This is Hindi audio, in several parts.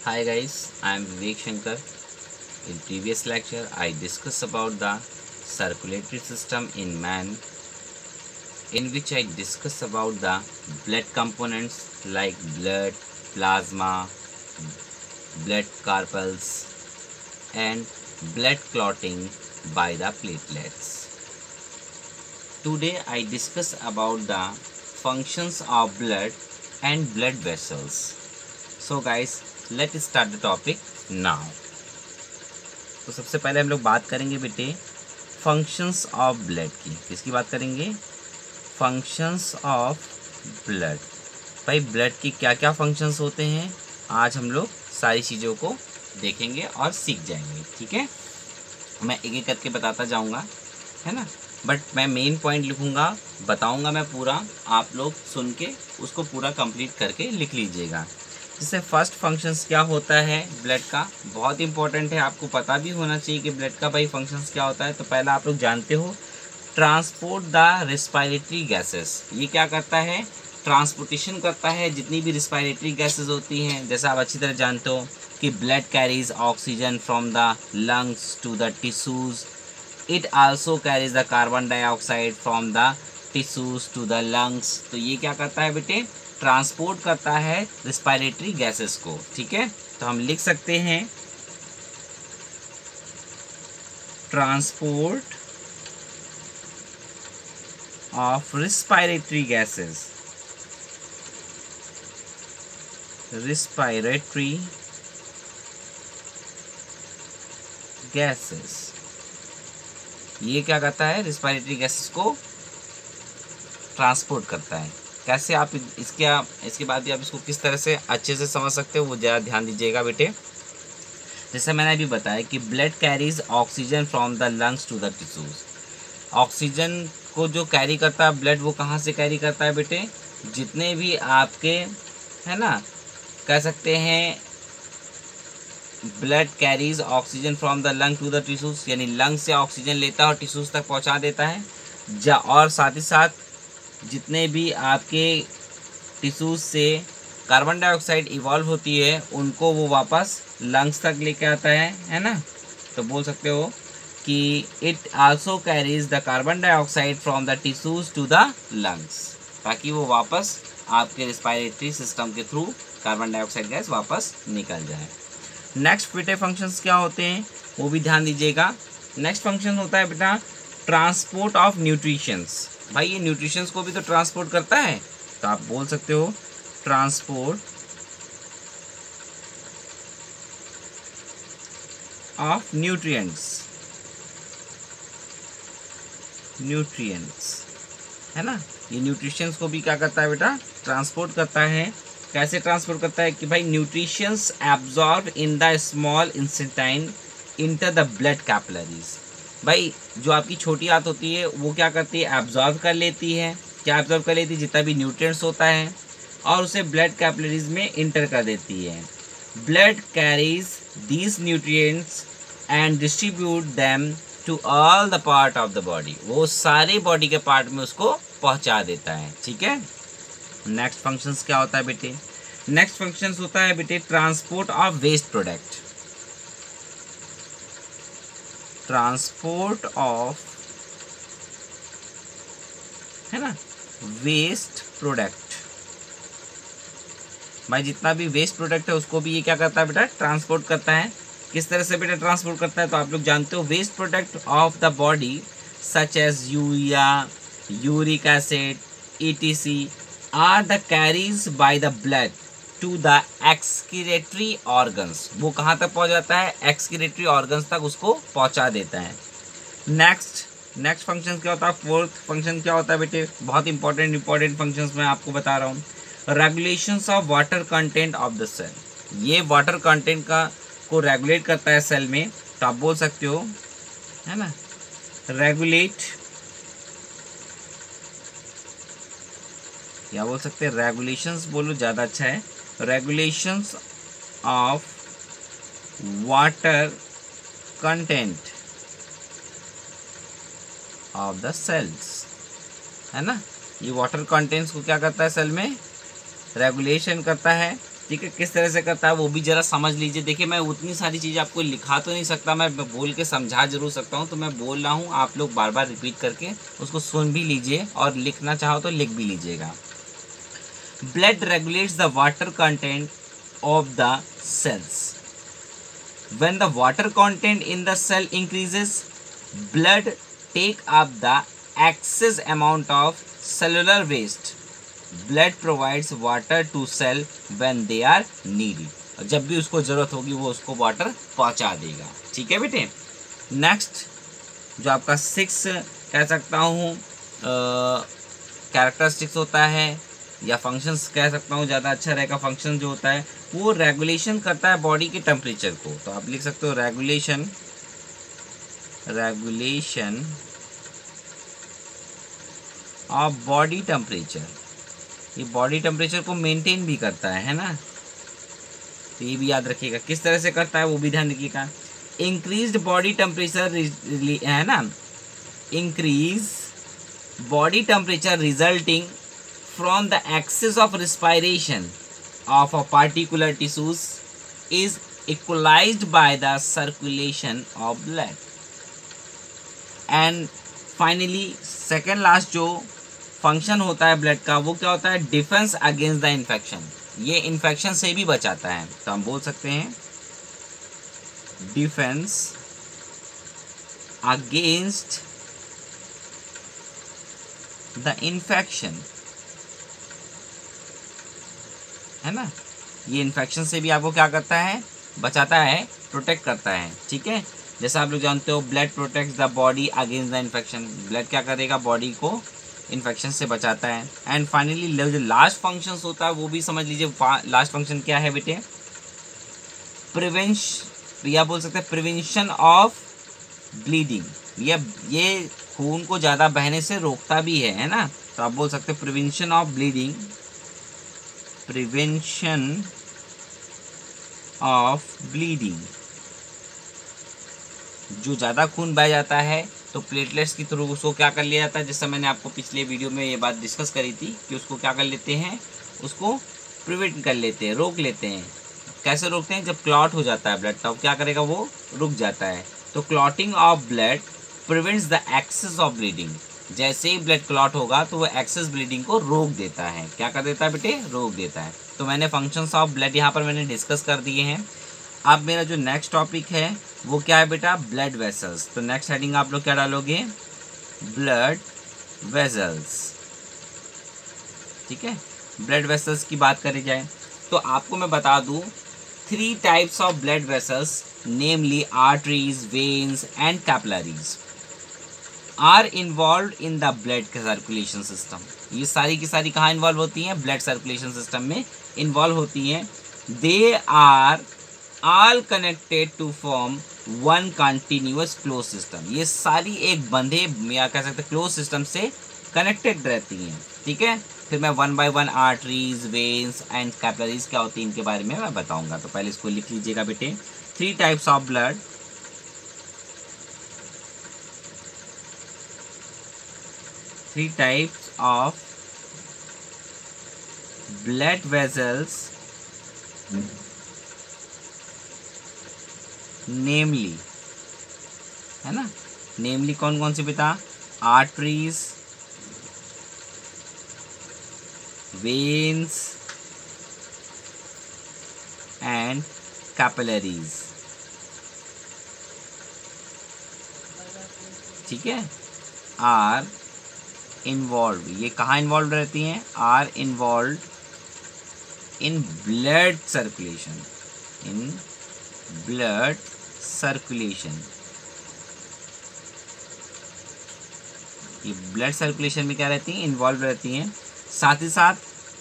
Hi guys, I am Vivek Shankar. In previous lecture, I discussed about the circulatory system in man, in which I discussed about the blood components like blood, plasma, blood corpuscles, and blood clotting by the platelets. Today, I discuss about the functions of blood and blood vessels. So guys, let's start the topic now. तो सबसे पहले हम लोग बात करेंगे बेटे फंक्शंस ऑफ ब्लड की। किसकी बात करेंगे? Functions of blood. भाई ब्लड की क्या क्या फंक्शंस होते हैं, आज हम लोग सारी चीज़ों को देखेंगे और सीख जाएंगे। ठीक है, मैं एक एक करके बताता जाऊंगा, है ना। बट मैं मेन पॉइंट लिखूंगा, बताऊंगा मैं पूरा, आप लोग सुन के उसको पूरा कंप्लीट करके लिख लीजिएगा। जैसे फर्स्ट फंक्शंस क्या होता है ब्लड का, बहुत इंपॉर्टेंट है, आपको पता भी होना चाहिए कि ब्लड का भाई फंक्शंस क्या होता है। तो पहला आप लोग जानते हो, ट्रांसपोर्ट द रेस्पिरेटरी गैसेस। ये क्या करता है? ट्रांसपोर्टेशन करता है जितनी भी रेस्पिरेटरी गैसेस होती हैं। जैसा आप अच्छी तरह जानते हो कि blood carries oxygen from the lungs to the tissues, it also carries the carbon dioxide from the tissues to the lungs. तो ये क्या करता है बेटे? ट्रांसपोर्ट करता है रेस्पिरेटरी गैसेस को। ठीक है, तो हम लिख सकते हैं transport of respiratory gases, respiratory gases. ये क्या करता है? रेस्पिरेटरी गैसेस को ट्रांसपोर्ट करता है। कैसे? आप इसके बाद भी आप इसको किस तरह से अच्छे से समझ सकते हो, वो ज़्यादा ध्यान दीजिएगा बेटे। जैसे मैंने अभी बताया कि blood carries oxygen from the lungs to the tissues. Oxygen को जो कैरी करता है ब्लड, वो कहाँ से कैरी करता है बेटे? जितने भी आपके, है ना, कह सकते हैं blood carries oxygen from the lung to the tissues, यानी लंग से ऑक्सीजन लेता है और टिश्यूज तक पहुँचा देता है। और साथ ही साथ जितने भी आपके टिश्यूज से कार्बन डाइऑक्साइड इवॉल्व होती है, उनको वो वापस लंग्स तक लेके आता है ना। तो बोल सकते हो कि it also carries the carbon dioxide from the tissues to the lungs, ताकि वो वापस आपके रेस्पिरेटरी सिस्टम के थ्रू कार्बन डाइऑक्साइड गैस वापस निकल जाए। नेक्स्ट बेटे फंक्शंस क्या होते हैं, वो भी ध्यान दीजिएगा। नेक्स्ट फंक्शन होता है बेटा ट्रांसपोर्ट ऑफ न्यूट्रिशंस। भाई ये न्यूट्रिशंस को भी तो ट्रांसपोर्ट करता है, तो आप बोल सकते हो ट्रांसपोर्ट ऑफ न्यूट्रिएंट्स, है ना। ये न्यूट्रिशंस को भी क्या करता है बेटा? ट्रांसपोर्ट करता है। कैसे ट्रांसपोर्ट करता है? कि भाई nutritions absorb in the small intestine enter the blood capillaries. भाई जो आपकी छोटी आंत होती है वो क्या करती है? एब्जॉर्ब कर लेती है। क्या एब्जॉर्ब कर लेती है? जितना भी न्यूट्रिएंट्स होता है, और उसे ब्लड कैपिलरीज में इंटर कर देती है। Blood carries these nutrients and distribute them to all the part of the body. वो सारे बॉडी के पार्ट में उसको पहुंचा देता है। ठीक है, नेक्स्ट फंक्शंस क्या होता है बेटे? नेक्स्ट फंक्शंस होता है बेटे transport of waste product. Transport of, है ना, वेस्ट प्रोडक्ट। भाई जितना भी वेस्ट प्रोडक्ट है उसको भी ये क्या करता है बेटा? ट्रांसपोर्ट करता है। किस तरह से बेटा ट्रांसपोर्ट करता है? तो आप लोग जानते हो waste product of the body such as urea, uric acid, ETC are the carries by the blood to the excretory organs. वो कहाँ तक पहुँच जाता है? एक्सक्रीटरी ऑर्गन्स तक उसको पहुँचा देता है। नेक्स्ट फंक्शन क्या होता है? फोर्थ फंक्शन क्या होता है बेटे? बहुत इंपॉर्टेंट फंक्शंस मैं आपको बता रहा हूँ। Regulations of water content of the cell. ये वाटर कंटेंट को रेगुलेट करता है सेल में। तो आप बोल सकते हो, है ना, रेगुलेट, या बोल सकते हैं रेगुलेशंस, बोलो ज़्यादा अच्छा है। Regulations of water content of the cells, है ना। ये वाटर कंटेंट्स को क्या करता है? सेल में रेगुलेशन करता है। ठीक है, किस तरह से करता है वो भी ज़रा समझ लीजिए। देखिए मैं उतनी सारी चीज़ें आपको लिखा तो नहीं सकता, मैं बोल के समझा जरूर सकता हूँ, तो मैं बोल रहा हूँ, आप लोग बार बार रिपीट करके उसको सुन भी लीजिए और लिखना चाहो तो लिख भी लीजिएगा। Blood regulates the water content of the cells. When the water content in the cell increases, blood take up the excess amount of cellular waste. Blood provides water to cell when they are needed. और जब भी उसको ज़रूरत होगी वो उसको वाटर पहुंचा देगा। ठीक है बेटे। नेक्स्ट जो आपका 6 कह सकता हूँ कैरेक्टरिस्टिक्स होता है या फंक्शंस कह सकता हूँ, ज़्यादा अच्छा रहेगा। फंक्शन जो होता है वो रेगुलेशन करता है बॉडी के टेम्परेचर को, तो आप लिख सकते हो रेगुलेशन ऑफ बॉडी टेम्परेचर। ये बॉडी टेम्परेचर को मेंटेन भी करता है ना, तो ये भी याद रखिएगा। किस तरह से करता है वो भी ध्यान रखिएगा। इंक्रीज्ड बॉडी टेम्परेचर है ना, increase body temperature resulting from the excess of respiration of a particular tissues is equalized by the circulation of blood. And finally second last जो फंक्शन होता है ब्लड का वो क्या होता है, डिफेंस अगेंस्ट द इन्फेक्शन। ये इन्फेक्शन से भी बचाता है, तो हम बोल सकते हैं डिफेंस अगेंस्ट द इन्फेक्शन, है ना। ये इन्फेक्शन से भी आपको क्या करता है, बचाता है, प्रोटेक्ट करता है। ठीक है, जैसा आप लोग जानते हो blood protects the body against the infection. Blood क्या करेगा, बॉडी को इन्फेक्शन से बचाता है। एंड फाइनली जो लास्ट फंक्शंस होता है वो भी समझ लीजिए। लास्ट फंक्शन क्या है बेटे, प्रिवेंशन, या बोल सकते हैं प्रिवेंशन ऑफ ब्लीडिंग। ये खून को ज़्यादा बहने से रोकता भी है ना, तो आप बोल सकते हैं prevention of bleeding, prevention of bleeding. जो ज़्यादा खून बह जाता है तो प्लेटलेट्स के थ्रू उसको क्या कर लिया जाता है, जैसा मैंने आपको पिछले वीडियो में ये बात डिस्कस करी थी कि उसको क्या कर लेते हैं, उसको प्रिवेंट कर लेते हैं, रोक लेते हैं। कैसे रोकते हैं, जब क्लॉट हो जाता है ब्लड तब क्या करेगा, वो रुक जाता है। तो clotting of blood prevents the excess of bleeding. जैसे ही ब्लड क्लॉट होगा तो वो एक्सेस ब्लीडिंग को रोक देता है। क्या कर देता है बेटे, रोक देता है। तो मैंने फंक्शंस ऑफ ब्लड यहाँ पर मैंने डिस्कस कर दिए हैं। अब मेरा जो नेक्स्ट टॉपिक है वो क्या है बेटा, ब्लड वेसल्स। तो नेक्स्ट हेडिंग आप लोग क्या डालोगे, ब्लड वेसल्स। ठीक है, ब्लड वेसल्स की बात करी जाए तो आपको मैं बता दूं 3 types of blood vessels, namely arteries, veins and capillaries are involve in the blood circulation system. ये सारी की सारी कहाँ इन्वॉल्व होती हैं, ब्लड सर्कुलेशन सिस्टम में इन्वॉल्व होती हैं। They are all connected to form one continuous close system. ये सारी एक बंधे या कह सकते क्लोज सिस्टम से कनेक्टेड रहती हैं। ठीक है, फिर मैं 1 by 1 arteries, veins and capillaries क्या होती है इनके बारे में मैं बताऊंगा। तो पहले इसको लिख लीजिएगा बेटे, 3 types of blood, 3 types of blood vessels, namely, है ना, नेमली कौन कौन सी बेटा, आर्टरीज, वेन्स एंड कैपिलरीज। ठीक है, आर इन्वॉल्व, ये कहाँ इन्वॉल्व रहती हैं, are involve in blood circulation, in blood circulation. ये ब्लड सर्कुलेशन में क्या रहती हैं, इन्वॉल्व रहती हैं। साथ ही साथ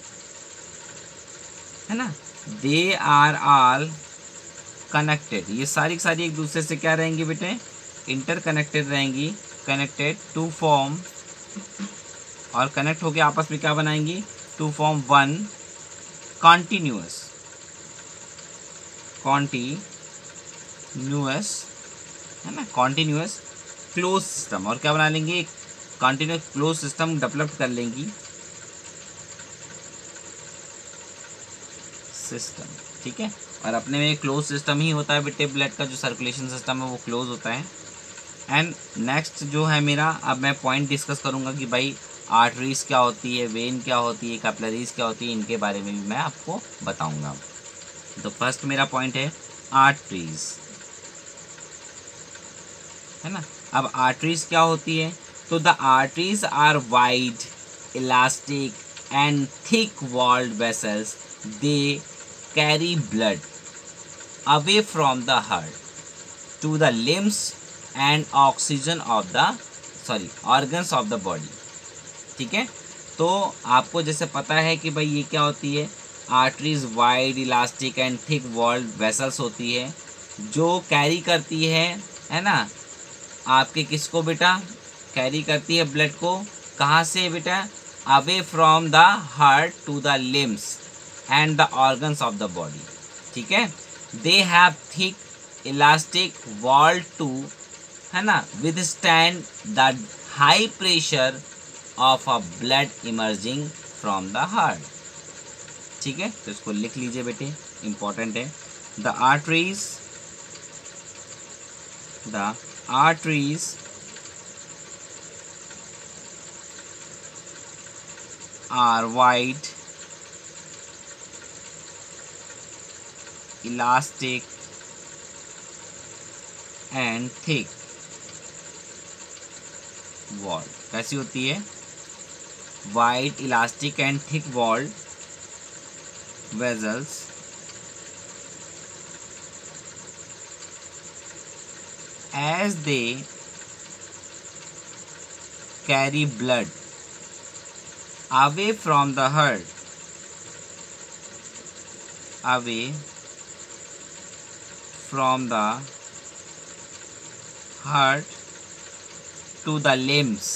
है ना, दे आर ऑल कनेक्टेड, ये सारी की सारी एक दूसरे से क्या रहेंगी बेटे, इंटरकनेक्टेड रहेंगी, कनेक्टेड टू फॉर्म, और कनेक्ट होके आपस में क्या बनाएंगी, टू फॉर्म वन कॉन्टिन्यूअस, है ना, कॉन्टिन्यूअस क्लोज सिस्टम। और क्या बना लेंगे, कॉन्टिन्यूअस क्लोज सिस्टम डेवलप कर लेंगी, सिस्टम, ठीक है। और अपने में क्लोज सिस्टम ही होता है बेटे, ब्लड का जो सर्कुलेशन सिस्टम है वो क्लोज होता है। एंड नेक्स्ट जो है मेरा, अब मैं पॉइंट डिस्कस करूँगा कि भाई आर्टरीज क्या होती है, वेन क्या होती है, कैपिलरीज क्या होती है, इनके बारे में भी मैं आपको बताऊँगा। तो फर्स्ट मेरा पॉइंट है आर्टरीज, है ना। अब आर्टरीज क्या होती है, तो the arteries are wide, elastic and thick walled vessels, they carry blood away from the heart to the limbs and oxygen of the organs of the body, ठीक है। तो आपको जैसे पता है कि भाई ये क्या होती है, arteries wide, elastic and thick walled vessels होती है, जो कैरी करती है ना, आपके किसको बेटा, कैरी करती है ब्लड को, कहाँ से बेटा, away from the heart to the limbs and the organs of the body, ठीक है। They have thick elastic wall to, है ना, withstand the high pressure of a blood emerging from the heart, ठीक है। तो इसको लिख लीजिए बेटे, इंपॉर्टेंट है। The arteries are wide, elastic and thick walled। कैसी होती है, wide, elastic and thick walled vessels as they carry blood away from the heart, away from the heart to the limbs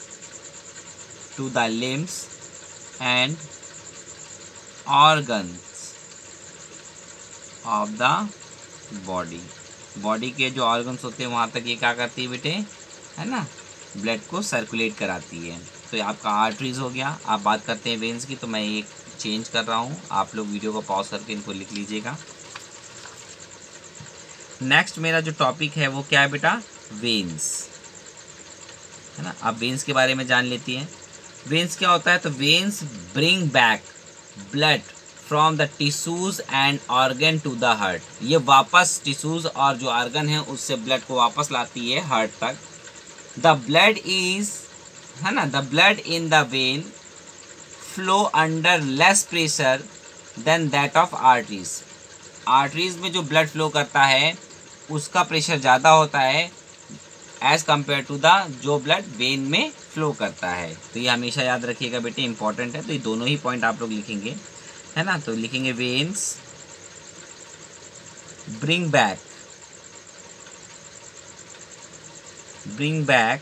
and organs of the body, body के जो ऑर्गन्स होते हैं वहाँ तक ये क्या करती है बेटे, है ना, ब्लड को सर्कुलेट कराती है। तो ये आपका आर्टरीज हो गया। आप बात करते हैं वेन्स की, तो मैं एक चेंज कर रहा हूँ, आप लोग वीडियो को पॉज करके इनको लिख लीजिएगा। नेक्स्ट मेरा जो टॉपिक है वो क्या है बेटा, वेन्स, है ना। आप वेन्स के बारे में जान लेती हैं। वेन्स क्या होता है, तो veins bring back blood from the tissues and organ to the heart, ये वापस टिश्यूज और जो ऑर्गन है उससे ब्लड को वापस लाती है हार्ट तक। द ब्लड इज, है ना, the blood in the vein flow under less pressure than that of arteries, arteries में जो ब्लड फ्लो करता है उसका प्रेशर ज़्यादा होता है एज कम्पेयर टू द जो ब्लड वेन में फ्लो करता है। तो ये हमेशा याद रखिएगा बेटे, इंपॉर्टेंट है। तो ये दोनों ही पॉइंट आप लोग लिखेंगे, है ना। तो लिखेंगे veins bring back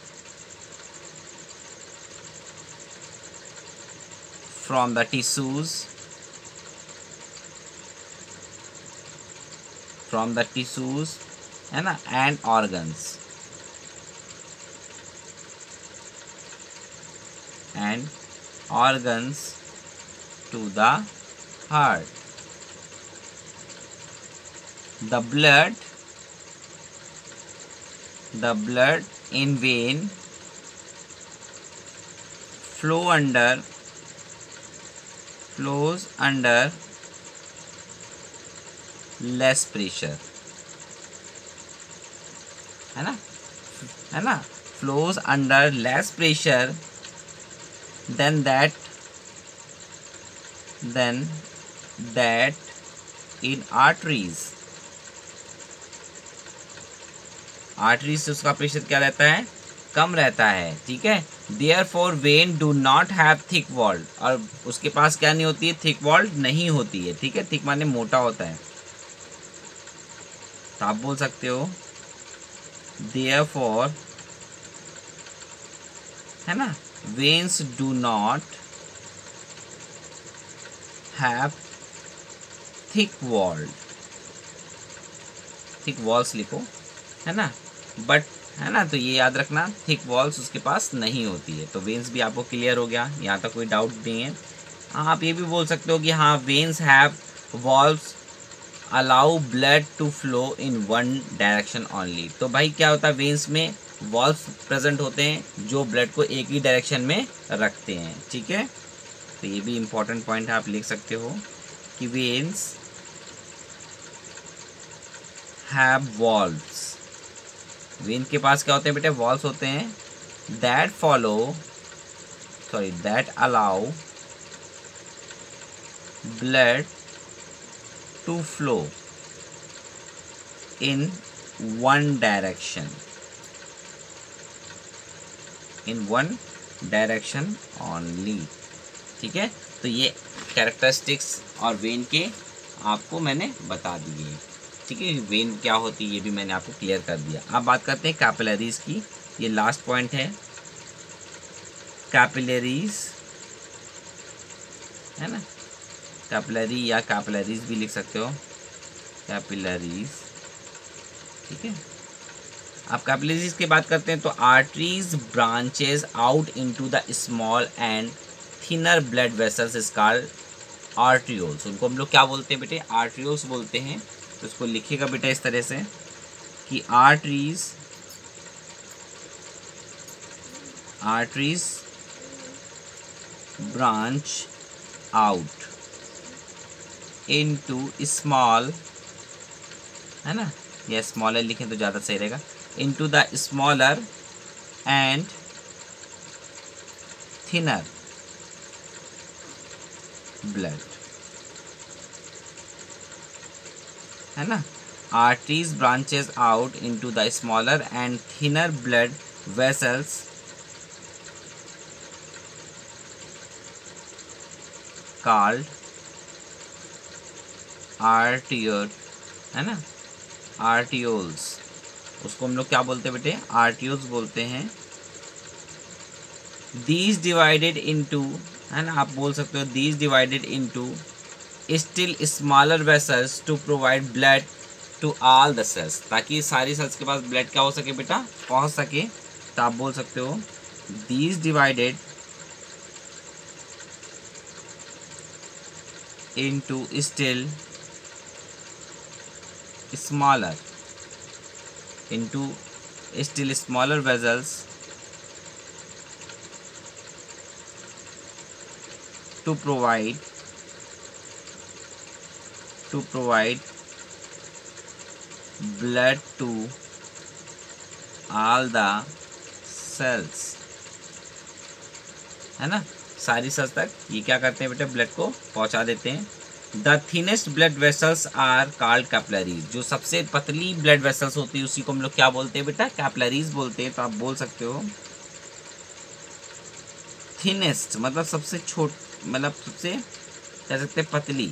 from the tissues, है ना, and organs to the heart। The blood in vein flows under less pressure, है ना, flows under less pressure than that in arteries, arteries से उसका प्रेशर क्या रहता है, कम रहता है, ठीक है। Therefore vein do not have thick wall, और उसके पास क्या नहीं होती है, थिक वॉल्ड नहीं होती है, ठीक है। थिक माने मोटा होता है, तो आप बोल सकते हो therefore, है ना, veins do not have thick walls लिखो, है ना, बट, है ना, तो ये याद रखना थिक वॉल्स उसके पास नहीं होती है। तो वेन्स भी आपको क्लियर हो गया, यहाँ तक कोई डाउट नहीं है। आप ये भी बोल सकते हो कि हाँ veins have valves allow blood to flow in one direction only. तो भाई क्या होता है, वेन्स में वॉल्व्स प्रेजेंट होते हैं जो ब्लड को एक ही डायरेक्शन में रखते हैं। ठीक है, तो ये भी इंपॉर्टेंट पॉइंट है, आप लिख सकते हो कि वेन्स हैव वॉल्व्स। वेन के पास क्या होते हैं बेटे, वॉल्व्स होते हैं, that allow blood to flow in one direction only. ठीक है, तो ये कैरेक्टरिस्टिक्स और वेन के आपको मैंने बता दिए। ठीक है, वेन क्या होती है ये भी मैंने आपको क्लियर कर दिया। अब बात करते हैं कैपिलरीज की, ये लास्ट पॉइंट है। कैपिलरीज है ना, कैपिलरी या कैपिलरीज भी लिख सकते हो, कैपिलरीज। ठीक है, अब कैपिलरीज की बात करते हैं तो arteries branches out into the small and thinner blood vessels is called arterioles. उनको हम लोग क्या बोलते हैं बेटे, आर्टरियोल्स बोलते हैं। तो इसको लिखिएगा बेटा इस तरह से कि arteries branch out into small, है ना, या स्मॉलर लिखें तो ज़्यादा सही रहेगा, into the smaller and thinner blood, है ना। Arteries branches out into the smaller and thinner blood vessels called arteriole, है ना, आर्टियोल्स। उसको हम लोग क्या बोलते हैं बेटे, आर्टियोल्स बोलते हैं। दीज डिवाइडेड इनटू, है ना, आप बोल सकते हो these divided into still smaller vessels to provide blood to all the cells, ताकि सारी सेल्स के पास ब्लड क्या हो सके बेटा, पहुंच सके। तो आप बोल सकते हो these divided into still smaller vessels to provide blood to all the cells, है ना, सारी सेल्स तक ये क्या करते हैं बेटा, ब्लड को पहुंचा देते हैं। The thinnest blood vessels are called capillaries. जो सबसे पतली ब्लड वेसल्स होती है उसी को हम लोग क्या बोलते हैं बेटा, कैपिलरीज बोलते हैं। तो आप बोल सकते हो थिनेस्ट मतलब सबसे मतलब सबसे कह सकते हैं पतली,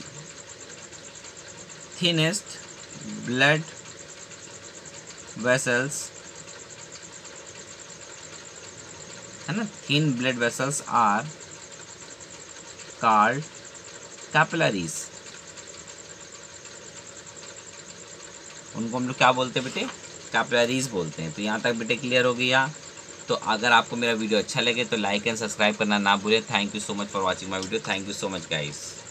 थिनेस्ट ब्लड वेसल्स, है ना, thin blood vessels are called capillaries. उनको हम लोग क्या बोलते हैं बेटे, कैपिलरीज बोलते हैं। तो यहाँ तक बेटे क्लियर हो गया। तो अगर आपको मेरा वीडियो अच्छा लगे तो लाइक एंड सब्सक्राइब करना ना भूलें। Thank you so much for watching my video. Thank you so much guys.